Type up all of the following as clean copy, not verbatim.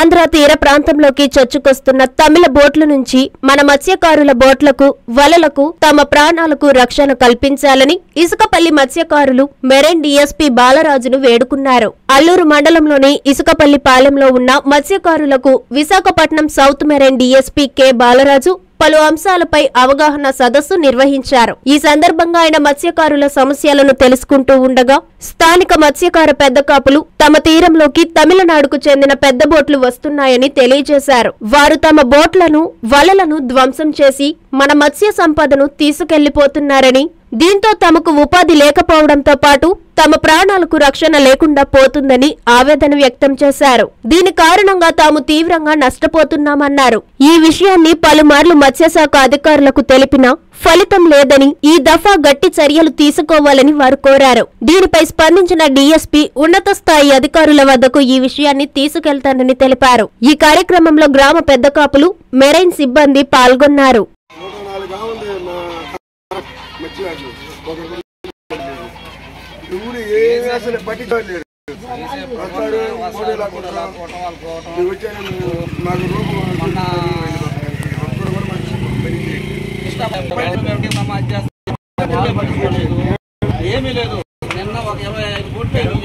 ఆంధ్ర తీర ప్రాంతంలోకి చొచ్చుకొస్తున్న తమిళ బోట్ల నుంచి మన మత్స్యకారుల బోట్లకు వలలకు తమ ప్రాణాలకు రక్షణ కల్పించాలని ఇసుకపల్లి మత్స్యకారులు మెరైన్ డీఎస్పీ బాలరాజును వేడుకున్నారు. అల్లూరు మండలంలోని ఇసుకపల్లి పాలెంలో ఉన్న మత్స్యకారులకు Visakhapatnam south marine DSP K Balaraju పలు అంశాలపై అవగాహన సదస్సు నిర్వహించారు. ఈ సందర్భంగా ఆయన మత్స్యకారుల సమస్యలను తెలుసుకుంటూ ఉండగా స్థానిక మత్స్యకార పెద్ద కాపులు తమ తీరంలోకి తమిళనాడుకు చెందిన పెద్ద బోట్లు వస్తున్నాయని తెలియజేశారు. వారు తమ బోట్లను వలలను ధ్వంసం చేసి మన మత్స్య సంపదను తీసుకెళ్లిపోతున్నారని, దీంతో తమకు ఉపాధి లేకపోవడంతో పాటు తమ ప్రాణాలకు రక్షణ లేకుండా పోతుందని ఆవేదన వ్యక్తం చేశారు. దీని కారణంగా తాము తీవ్రంగా నష్టపోతున్నామన్నారు. ఈ విషయాన్ని పలుమార్లు మత్స్యశాఖ అధికారులకు తెలిపినా ఫలితం లేదని, ఈ దఫా గట్టి చర్యలు తీసుకోవాలని వారు కోరారు. దీనిపై స్పందించిన డీఎస్పీ ఉన్నత స్థాయి అధికారుల వద్దకు ఈ విషయాన్ని తీసుకెళ్తానని తెలిపారు. ఈ కార్యక్రమంలో గ్రామ పెద్ద కాపులు, మెరైన్ సిబ్బంది పాల్గొన్నారు. ఏమీ లేదు. నిన్న ఒక 25 బోట్లు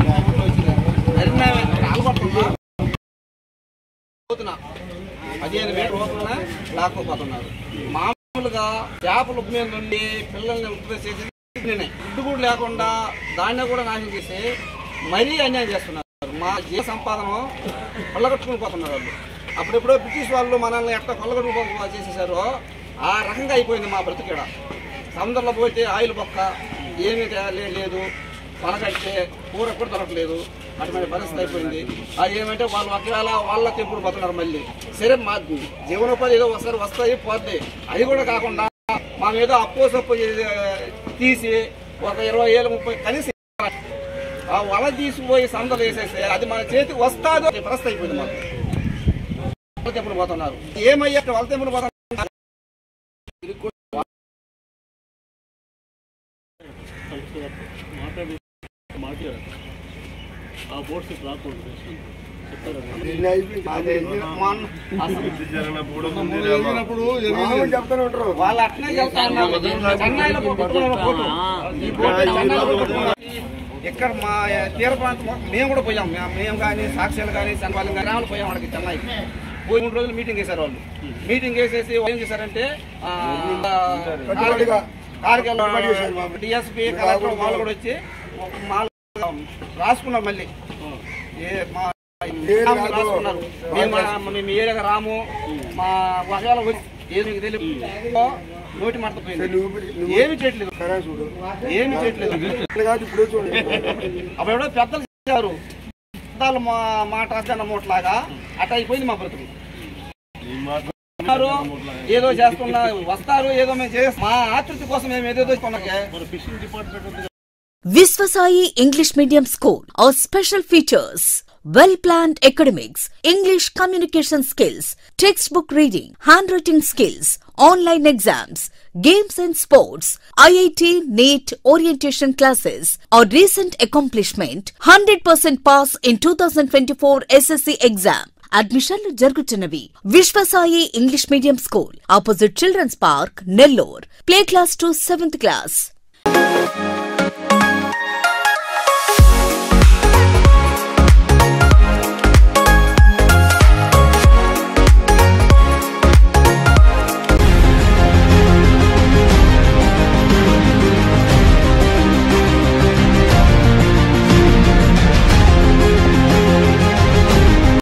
పోతున్నా 15 మీటర్లు పోతున్నా లాక్కోపోతున్నారు. మామూలుగా చేపల మీద నుండి పిల్లల్ని ఉప్పేసేసి ఫుడ్ కూడా లేకుండా దాన్ని కూడా నాశనం చేసి మరీ అన్యాయం చేస్తున్నారు. మా జీవ సంపాదన కొల్లగొట్టుకుని పోతున్నారు వాళ్ళు. అప్పుడెప్పుడో బ్రిటిష్ వాళ్ళు మనల్ని ఎట్లా కొల్లగొట్టుకు చేసేసారో ఆ రకంగా అయిపోయింది మా బ్రతికేడ. సముద్రంలో పోతే ఆయిల్ బొక్క ఏమీ లేదు, పలకట్టే కూర కూడా దొరకలేదు, అటువంటి పరిస్థితి అయిపోయింది. అది ఏమంటే వాళ్ళు ఒకవేళ వాళ్ళ తెప్పుడు పోతున్నారు. మళ్ళీ సరే మా జీవనోపాధి ఏదో ఒకసారి వస్తాయి పోద్ది, అది కూడా కాకుండా మా మీద అప్పు సప్పు తీసి ఒక 20 ఏళ్ళు 30 కలిసి ఆ వల తీసిపోయి సందలు వేసేస్తే అది మన చేతికి వస్తాదో పరిస్థితి అయిపోయింది. మాకు వాళ్ళ తెప్పుడు పోతున్నారు. ఏమయ్యా వాళ్ళ తెప్పుడు పోతున్నారు. వాళ్ళు అట్లనే ఇక్కడ మా తీర ప్రాంతం మేము కూడా పోయాం. మేము కానీ సాక్ష్యాలు కానీ సంఘాలు కానీ రాములు పోయాం. వాళ్ళకి చెన్నైకి పోయి 3 రోజులు మీటింగ్ వేశారు. వాళ్ళు మీటింగ్ వేసేసి ఏం చేశారంటే డిఎస్పీ కలెక్టర్ వాళ్ళు కూడా వచ్చి రాసుకున్నారు. మళ్ళీ రాసుకున్నారు. మేము ఏరియాగా రాము, మా ఒకవేళ ఏమి తెలియదు, నోటి మర్తపోయింది, ఏమి చేయట్లేదు, ఏమి చేయట్లేదు. అప్పుడెవడో పెద్దలు చేశారు, పెద్దలు మాట రాజన్న మూటలాగా అట్లా అయిపోయింది మా బ్రతుకు. ఏదో చేస్తున్నా వస్తారు, ఏదో మేము చేస్తాం. మా ఆతృతి కోసం మేము ఏదేదో fishing department. Viswasai English Medium School. Our special features: well-planned academics, English communication skills, textbook reading, handwriting skills, online exams, games and sports, IIT, NEET orientation classes. Our recent accomplishment: 100% pass in 2024 SSC exam. అడ్మిషన్లు జరుగుతున్నవి. Viswasai English medium school, opposite children's park, Nellore. Play class to 7th class.